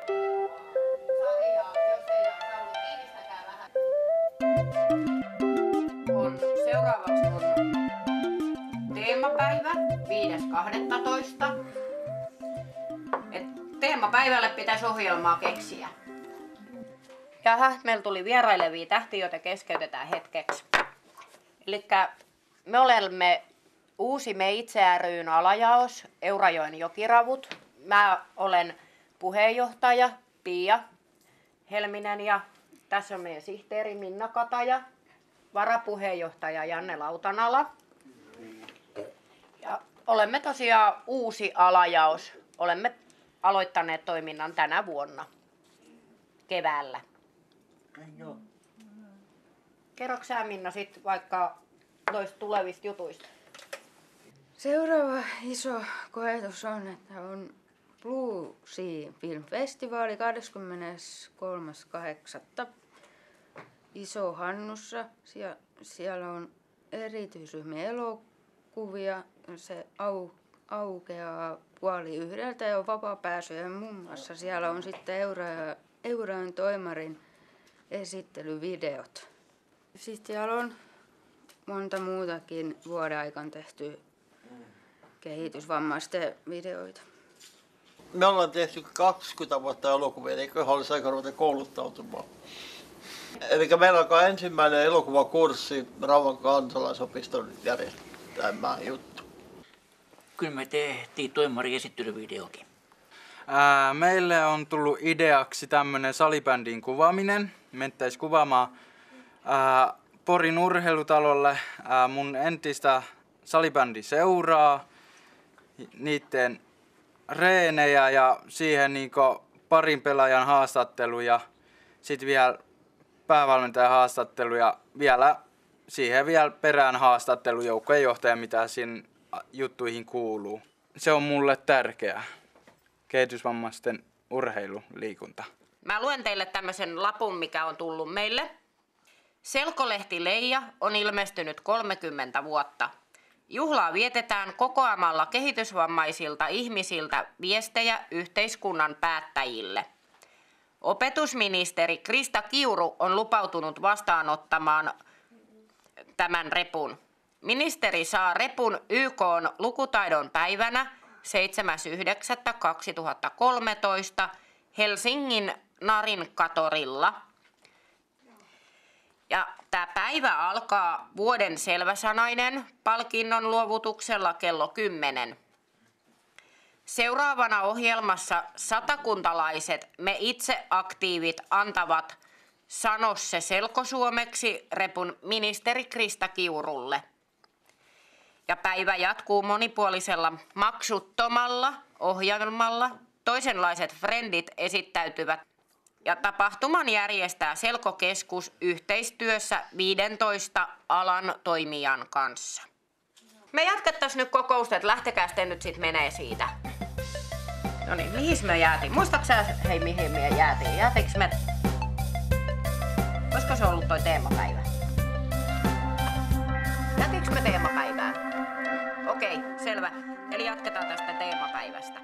Seuraavaksi on teemapäivä 5.12. Teemapäivälle pitäisi ohjelmaa keksiä. Jaha, meillä tuli vierailevia tähtiä, joita keskeytetään hetkeksi. Elikkä me olemme Uusi Me Itse ry:n alajaos, Eurajoen jokiravut. Mä olen puheenjohtaja Pia Helminen ja tässä on meidän sihteeri Minna Kataja, varapuheenjohtaja Janne Lautanala. Ja olemme tosiaan uusi alajaos. Olemme aloittaneet toiminnan tänä vuonna keväällä. Joo. Kerroks sä, Minna, sit vaikka noista tulevista jutuista? Seuraava iso koetus on, että on Blue Sea Film Festivaali 23.8. Iso Hannussa. Siellä on erityisryhmien elokuvia. Se aukeaa 12:30 ja on vapaa pääsy. Ja muun muassa siellä on sitten Eurajoen toimarin esittelyvideot. Sitten siellä on monta muutakin vuoden aikana tehty kehitysvammaisten videoita. Me ollaan tehty 20 vuotta elokuvia, eikö olisi aika ruveta kouluttautumaan. Eli meillä alkaa ensimmäinen elokuvakurssi Rauman kansalaisopiston järjestämä juttu. Kyllä me tehtiin toimarin esittelyvideokin. Meille on tullut ideaksi tämmönen salibändin kuvaaminen. Mentäis kuvaamaan Porin urheilutalolle mun entistä salibändiseuraa, niiden reenejä ja siihen niinku parin pelaajan haastattelu ja sitten vielä päävalmentajan haastattelu ja siihen vielä perään haastattelu joukkojen johtaja, mitä siinä juttuihin kuuluu. Se on mulle tärkeää. Kehitysvammaisten urheiluliikunta. Mä luen teille tämmöisen lapun, mikä on tullut meille. Selkolehti Leija on ilmestynyt 30 vuotta. Juhlaa vietetään kokoamalla kehitysvammaisilta ihmisiltä viestejä yhteiskunnan päättäjille. Opetusministeri Krista Kiuru on lupautunut vastaanottamaan tämän repun. Ministeri saa repun YK:n lukutaidon päivänä 7.9.2013 Helsingin Narinkatorilla. Ja tämä päivä alkaa vuoden selväsanainen palkinnon luovutuksella kello 10. Seuraavana ohjelmassa satakuntalaiset Me Itse -aktiivit antavat Sano se selkosuomeksi repun ministeri Krista Kiurulle. Ja päivä jatkuu monipuolisella maksuttomalla ohjelmalla. Toisenlaiset frendit esittäytyvät ja tapahtuman järjestää Selkokeskus yhteistyössä 15 alan toimijan kanssa. Me jatkettaisiin nyt kokousta, että lähtekää sitten nyt sit menee siitä. No niin, mihin me jäätiin? Muistatko sä, hei, mihin me jäätiin? Jäätiinkö me? Olisiko se ollut toi teemapäivä? Jäätiinkö me teemapäivään? Okei, selvä. Eli jatketaan tästä teemapäivästä.